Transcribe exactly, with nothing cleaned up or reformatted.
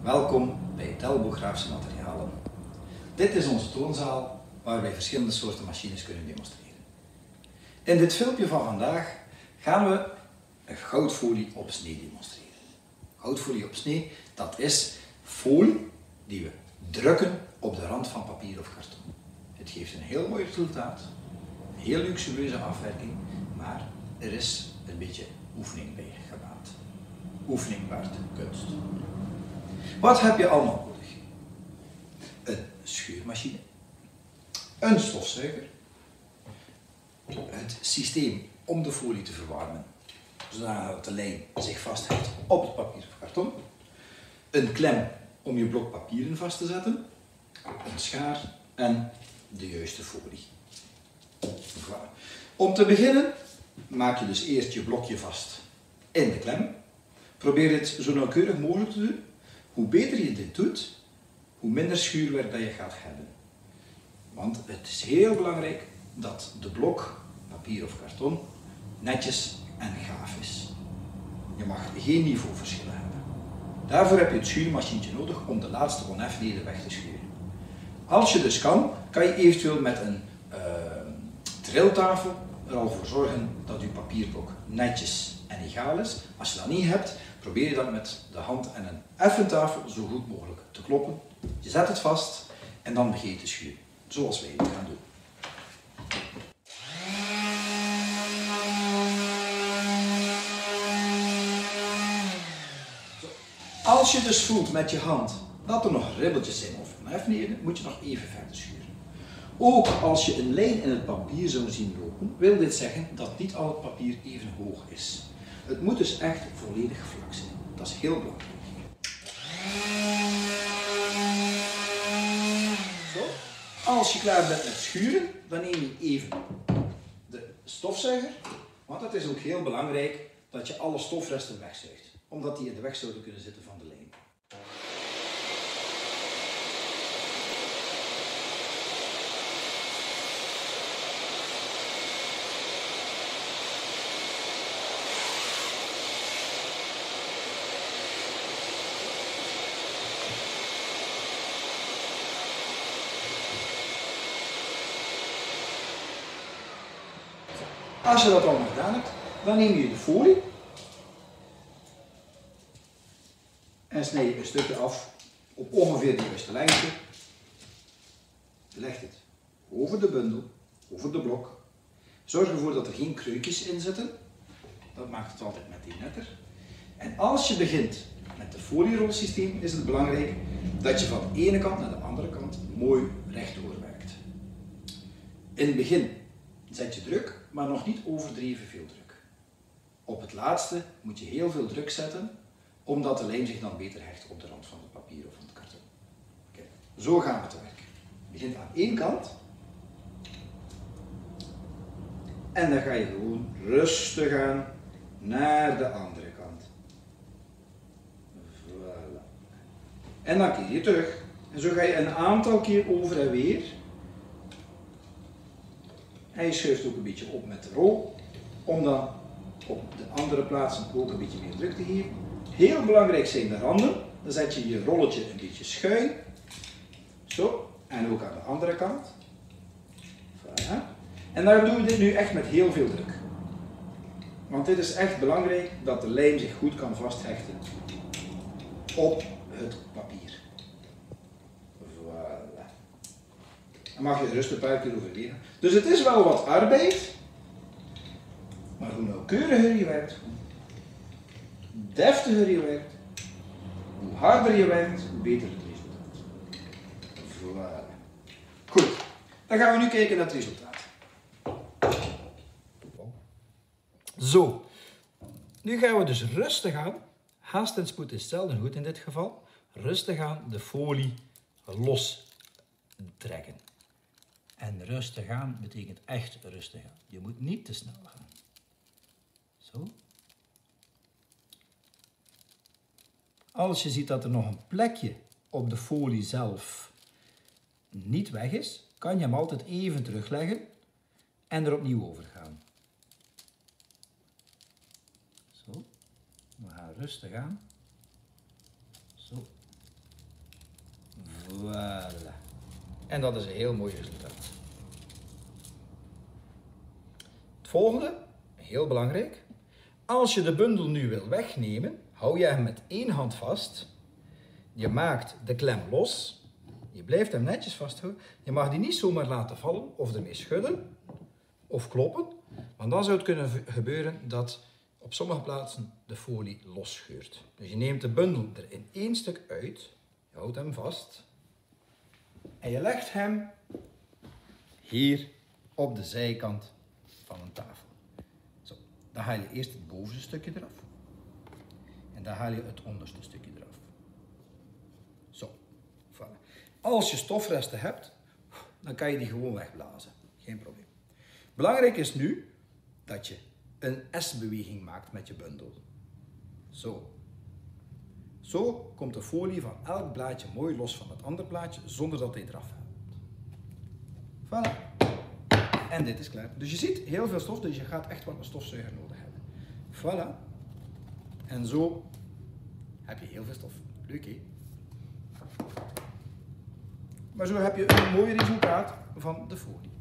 Welkom bij Telbo Grafische Materialen. Dit is onze toonzaal waar wij verschillende soorten machines kunnen demonstreren. In dit filmpje van vandaag gaan we een goudfolie op snee demonstreren. Goudfolie op snee, dat is folie die we drukken op de rand van papier of karton. Het geeft een heel mooi resultaat, een heel luxueuze afwerking, maar er is een beetje oefening bij gebaat. Oefening baart kunst. Wat heb je allemaal nodig? Een schuurmachine, een stofzuiger, het systeem om de folie te verwarmen, zodat de lijn zich vasthoudt op het papier of karton, een klem om je blok papieren vast te zetten, een schaar en de juiste folie. Voilà. Om te beginnen maak je dus eerst je blokje vast in de klem. Probeer dit zo nauwkeurig mogelijk te doen. Hoe beter je dit doet, hoe minder schuurwerk dat je gaat hebben. Want het is heel belangrijk dat de blok, papier of karton, netjes en gaaf is. Je mag geen niveauverschillen hebben. Daarvoor heb je het schuurmachientje nodig om de laatste oneffenheden weg te schuren. Als je dus kan, kan je eventueel met een uh, triltafel er al voor zorgen dat je papierblok netjes en egaal is. Als je dat niet hebt, probeer je dat met de hand en een effentafel zo goed mogelijk te kloppen. Je zet het vast en dan begin je te schuren, zoals wij het gaan doen. Zo. Als je dus voelt met je hand dat er nog ribbeltjes zijn of oneffenheden, moet je nog even verder schuren. Ook als je een lijn in het papier zou zien lopen, wil dit zeggen dat niet al het papier even hoog is. Het moet dus echt volledig vlak zijn. Dat is heel belangrijk. Zo. Als je klaar bent met schuren, dan neem je even de stofzuiger. Want het is ook heel belangrijk dat je alle stofresten wegzuigt. Omdat die in de weg zouden kunnen zitten van de lijn. Als je dat allemaal gedaan hebt, dan neem je de folie en snij je een stukje af op ongeveer de juiste lengte. Je legt het over de bundel, over de blok. Zorg ervoor dat er geen kreukjes in zitten. Dat maakt het altijd meteen netter. En als je begint met het folierolsysteem, is het belangrijk dat je van de ene kant naar de andere kant mooi rechtdoor werkt. In het begin zet je druk, maar nog niet overdreven veel druk. Op het laatste moet je heel veel druk zetten, omdat de lijm zich dan beter hecht op de rand van het papier of van het karton. Kijk, zo gaan we te werk. Je begint aan één kant en dan ga je gewoon rustig aan naar de andere kant. Voilà. En dan keer je terug. En zo ga je een aantal keer over en weer. Hij schuift ook een beetje op met de rol, om dan op de andere plaatsen ook een beetje meer druk te geven. Heel belangrijk zijn de randen. Dan zet je je rolletje een beetje schuin. Zo. En ook aan de andere kant. Voilà. En dan doen we dit nu echt met heel veel druk. Want dit is echt belangrijk dat de lijm zich goed kan vasthechten op het papier. Voilà. Dan mag je rustig een paar keer overwegen. Dus het is wel wat arbeid, maar hoe nauwkeuriger je werkt, hoe deftiger je werkt, hoe harder je werkt, hoe beter het resultaat. Voilà. Goed, dan gaan we nu kijken naar het resultaat. Zo, nu gaan we dus rustig aan, haast en spoed is zelden goed in dit geval, rustig aan de folie los trekken. En rustig aan betekent echt rustig aan. Je moet niet te snel gaan. Zo. Als je ziet dat er nog een plekje op de folie zelf niet weg is, kan je hem altijd even terugleggen en er opnieuw over gaan. Zo. We gaan rustig aan. Zo. Voilà. En dat is een heel mooi resultaat. Het volgende, heel belangrijk. Als je de bundel nu wil wegnemen, hou je hem met één hand vast. Je maakt de klem los. Je blijft hem netjes vasthouden. Je mag die niet zomaar laten vallen of ermee schudden of kloppen. Want dan zou het kunnen gebeuren dat op sommige plaatsen de folie losscheurt. Dus je neemt de bundel er in één stuk uit. Je houdt hem vast. En je legt hem hier op de zijkant van een tafel. Zo, dan haal je eerst het bovenste stukje eraf. En dan haal je het onderste stukje eraf. Zo, voilà. Als je stofresten hebt, dan kan je die gewoon wegblazen. Geen probleem. Belangrijk is nu dat je een S-beweging maakt met je bundel. Zo. Zo komt de folie van elk blaadje mooi los van het andere blaadje, zonder dat hij eraf gaat. Voilà. En dit is klaar. Dus je ziet heel veel stof, dus je gaat echt wel een stofzuiger nodig hebben. Voilà. En zo heb je heel veel stof. Leuk, hè? Maar zo heb je een mooi resultaat van de folie.